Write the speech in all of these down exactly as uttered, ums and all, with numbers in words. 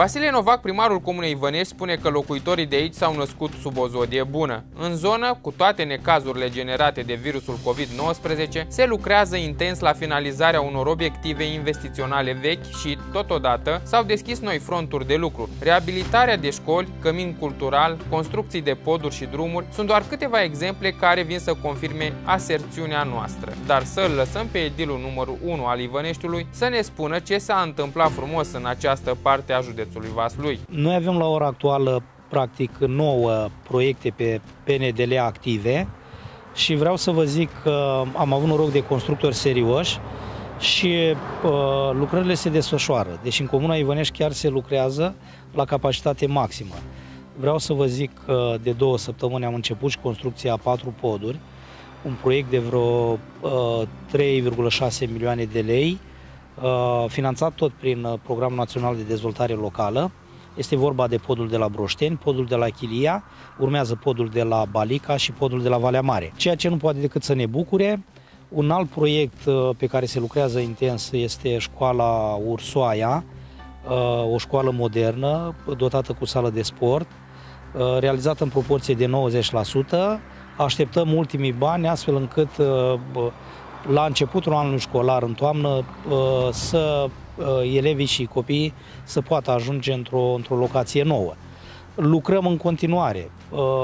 Vasile Novac, primarul Comunei Ivănești, spune că locuitorii de aici s-au născut sub o zodie bună. În zonă, cu toate necazurile generate de virusul COVID nouăsprezece, se lucrează intens la finalizarea unor obiective investiționale vechi și, totodată, s-au deschis noi fronturi de lucru. Reabilitarea de școli, cămin cultural, construcții de poduri și drumuri sunt doar câteva exemple care vin să confirme aserțiunea noastră. Dar să-l lăsăm pe edilul numărul unu al Ivăneștiului să ne spună ce s-a întâmplat frumos în această parte a județului Vaslui. Noi avem la ora actuală practic nouă proiecte pe P N D L active și vreau să vă zic că am avut noroc de constructori serioși și uh, lucrările se desfășoară. Deci în Comuna Ivănești chiar se lucrează la capacitate maximă. Vreau să vă zic că de două săptămâni am început și construcția a patru poduri, un proiect de vreo uh, trei virgulă șase milioane de lei, uh, finanțat tot prin uh, Programul Național de Dezvoltare Locală. Este vorba de podul de la Broșteni, podul de la Chilia, urmează podul de la Balica și podul de la Valea Mare. Ceea ce nu poate decât să ne bucure. Un alt proiect uh, pe care se lucrează intens este școala Ursoaia, uh, o școală modernă, dotată cu sală de sport, uh, realizată în proporție de nouăzeci la sută. Așteptăm ultimii bani astfel încât la începutul anului școlar, în toamnă, să elevii și copiii să poată ajunge într-o într-o locație nouă. Lucrăm în continuare.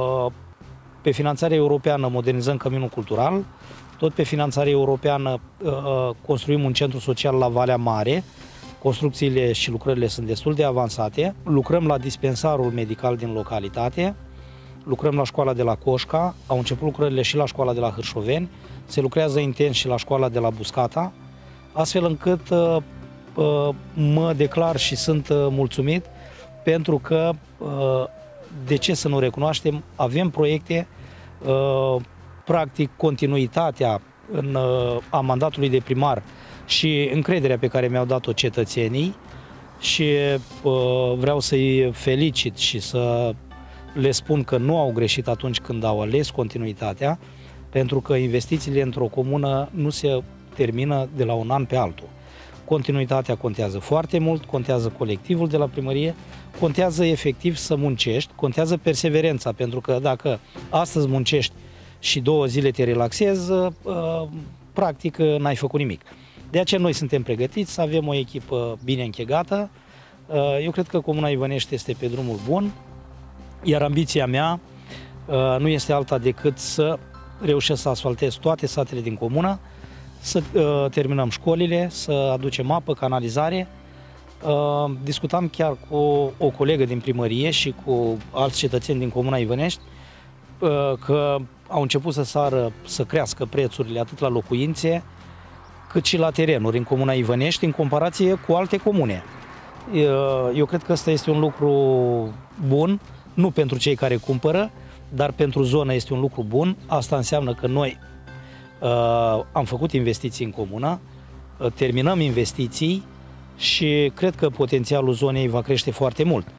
Pe finanțare europeană modernizăm căminul cultural, tot pe finanțare europeană construim un centru social la Valea Mare. Construcțiile și lucrările sunt destul de avansate. Lucrăm la dispensarul medical din localitate. Lucrăm la școala de la Coșca, au început lucrările și la școala de la Hârșoveni, se lucrează intens și la școala de la Buscata, astfel încât uh, uh, mă declar și sunt uh, mulțumit pentru că, uh, de ce să nu recunoaștem, avem proiecte, uh, practic continuitatea în, uh, a mandatului de primar și încrederea pe care mi-au dat-o cetățenii și uh, vreau să-i felicit și să le spun că nu au greșit atunci când au ales continuitatea, pentru că investițiile într-o comună nu se termină de la un an pe altul. Continuitatea contează foarte mult, contează colectivul de la primărie, contează efectiv să muncești, contează perseverența, pentru că dacă astăzi muncești și două zile te relaxezi, practic n-ai făcut nimic. De aceea noi suntem pregătiți să avem o echipă bine închegată. Eu cred că Comuna Ivănești este pe drumul bun. Iar ambiția mea uh, nu este alta decât să reușesc să asfaltez toate satele din comună, să uh, terminăm școlile, să aducem apă, canalizare. Uh, discutam chiar cu o colegă din primărie și cu alți cetățeni din Comuna Ivănești uh, că au început să sară, să crească prețurile atât la locuințe cât și la terenuri în Comuna Ivănești în comparație cu alte comune. Uh, eu cred că ăsta este un lucru bun. Nu pentru cei care cumpără, dar pentru zonă este un lucru bun. Asta înseamnă că noi uh, am făcut investiții în comună, uh, terminăm investiții și cred că potențialul zonei va crește foarte mult.